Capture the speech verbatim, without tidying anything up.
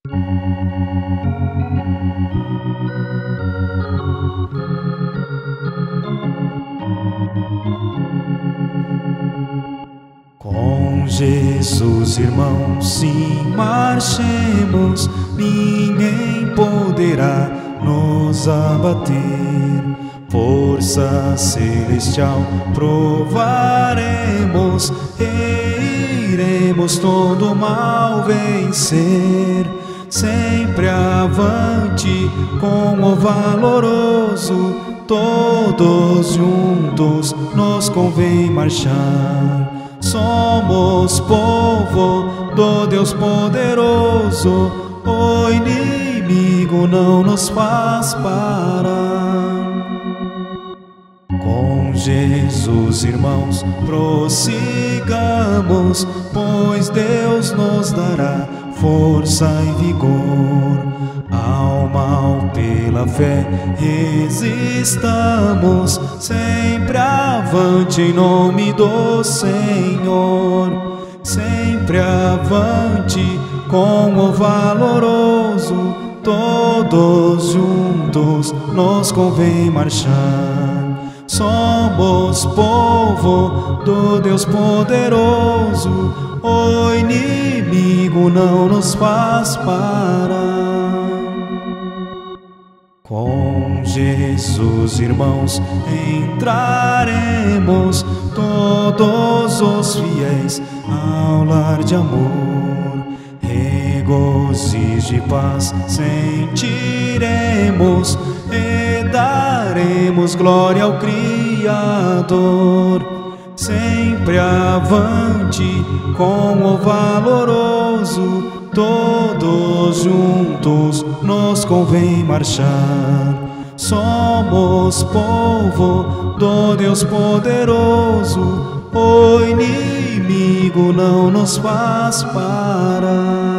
Com Jesus, irmãos, sim, marchemos, ninguém poderá nos abater. Força celestial provaremos, e iremos todo mal vencer. Sempre avante com o valoroso, todos juntos nos convém marchar. Somos povo do Deus poderoso, o inimigo não nos faz parar. Com Jesus, irmãos, prossigamos, pois Deus nos dará força e vigor. Ao mal pela fé resistamos, sempre avante em nome do Senhor. Sempre avante com o valoroso, todos juntos nos convém marchar. Somos povo do Deus poderoso, o inimigo não nos faz parar. Com Jesus, irmãos, entraremos, todos os fiéis ao lar de amor. Regozijo e paz sentiremos, e daremos glória ao Criador. Sempre avante com o valoroso, todos juntos nos convém marchar. Somos povo do Deus poderoso, o inimigo não nos faz parar.